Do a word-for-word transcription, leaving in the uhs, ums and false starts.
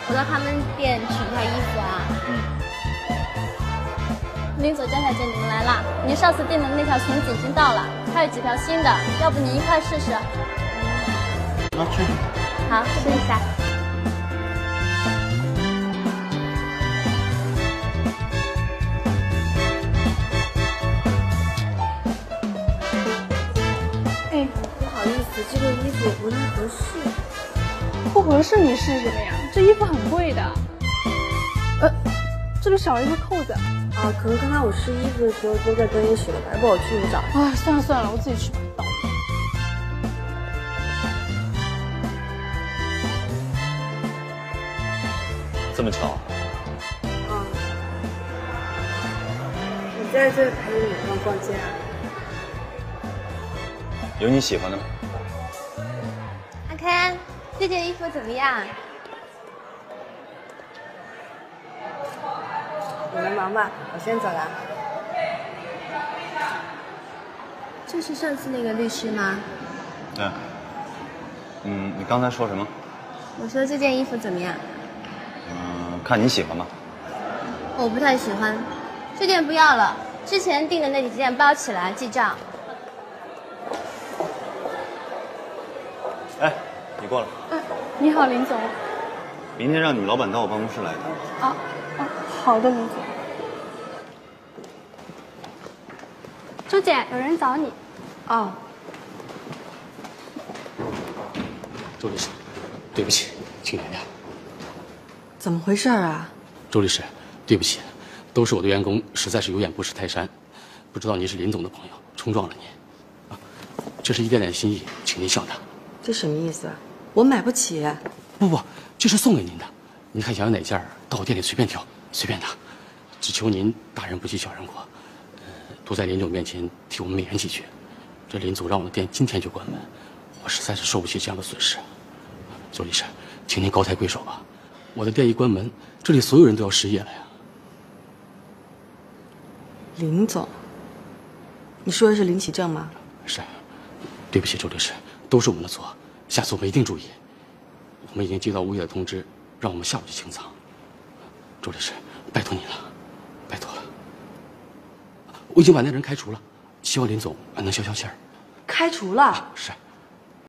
我到他们店取一条衣服啊。嗯。林总，江小姐，你们来啦！您上次订的那条裙子已经到了，还有几条新的，要不您一块试试？ 那去。 好，试一下。 哎， 不好意思，这个衣服也不太合适。 不合适你试什么呀？这衣服很贵的。呃，这里少了一个扣子。 啊，可能刚才我试衣服的时候都在更衣室了吧，要不我去你找。 哎，算了算了，我自己去吧。 这么巧？ 啊，你在这陪着女朋友逛街啊？ 有你喜欢的吗？ 阿珂，这件衣服怎么样？ 你们忙吧，我先走了。 这是上次那个律师吗？ 对。嗯，你刚才说什么？ 我说这件衣服怎么样？ 嗯，看你喜欢吧。 我不太喜欢，这件不要了。之前订的那几件包起来记账。 哎，你过来。 嗯，你好，林总。 明天让你们老板到我办公室来的。 啊啊，好的，林总。周姐，有人找你。 哦。 周律师，对不起，请原谅。 怎么回事啊？ 周律师，对不起，都是我的员工，实在是有眼不识泰山，不知道您是林总的朋友，冲撞了您。啊，这是一点点心意，请您笑纳。 这什么意思？我买不起。 不不，这是送给您的，您看想要哪件，到我店里随便挑，随便拿，只求您大人不计小人过，呃，多在林总面前替我们美言几句。这林总让我的店今天就关门，我实在是受不起这样的损失。周律师，请您高抬贵手吧，我的店一关门，这里所有人都要失业了呀。 林总，你说的是林启正吗？ 是，对不起，周律师，都是我们的错，下次我们一定注意。我们已经接到物业的通知，让我们下午去清仓。周律师，拜托你了，拜托了。我已经把那人开除了，希望林总能消消气儿。 开除了？ 是。